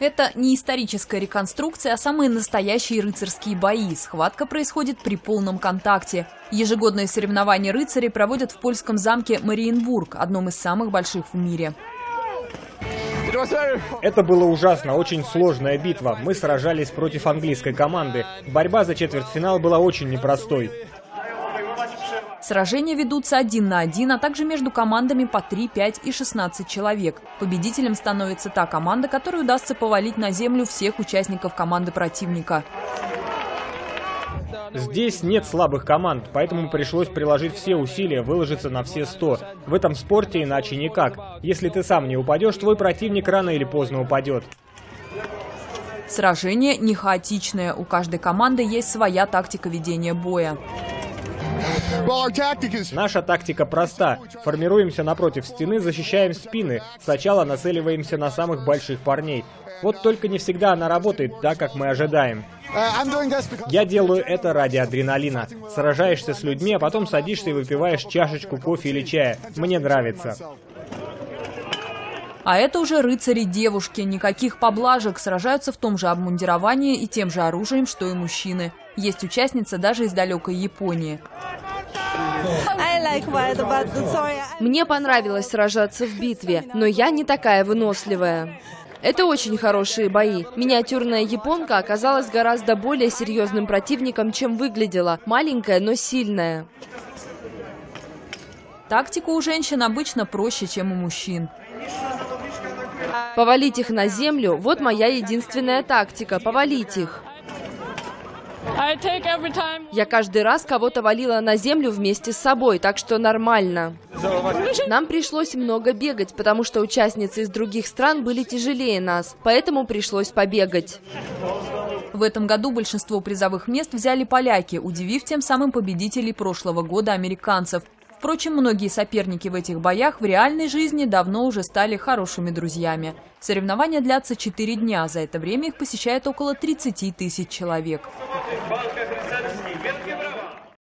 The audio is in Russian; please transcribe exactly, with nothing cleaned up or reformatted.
Это не историческая реконструкция, а самые настоящие рыцарские бои. Схватка происходит при полном контакте. Ежегодные соревнования рыцарей проводят в польском замке Мариенбург, одном из самых больших в мире. Это было ужасно, очень сложная битва. Мы сражались против английской команды. Борьба за четвертьфинал была очень непростой. Сражения ведутся один на один, а также между командами по три, пять и шестнадцать человек. Победителем становится та команда, которой удастся повалить на землю всех участников команды противника. Здесь нет слабых команд, поэтому пришлось приложить все усилия, выложиться на все сто. В этом спорте иначе никак. Если ты сам не упадешь, твой противник рано или поздно упадет. Сражение не хаотичное. У каждой команды есть своя тактика ведения боя. Наша тактика проста. Формируемся напротив стены, защищаем спины. Сначала нацеливаемся на самых больших парней. Вот только не всегда она работает так, как мы ожидаем. Я делаю это ради адреналина. Сражаешься с людьми, а потом садишься и выпиваешь чашечку кофе или чая. Мне нравится. А это уже рыцари-девушки. Никаких поблажек. Сражаются в том же обмундировании и тем же оружием, что и мужчины. Есть участница даже из далекой Японии. Мне понравилось сражаться в битве, но я не такая выносливая. Это очень хорошие бои. Миниатюрная японка оказалась гораздо более серьезным противником, чем выглядела. Маленькая, но сильная. Тактика у женщин обычно проще, чем у мужчин. Повалить их на землю – вот моя единственная тактика – повалить их. Я каждый раз кого-то валила на землю вместе с собой, так что нормально. Нам пришлось много бегать, потому что участницы из других стран были тяжелее нас, поэтому пришлось побегать. В этом году большинство призовых мест взяли поляки, удивив тем самым победителей прошлого года американцев. Впрочем, многие соперники в этих боях в реальной жизни давно уже стали хорошими друзьями. Соревнования длятся четыре дня, за это время их посещает около тридцати тысяч человек.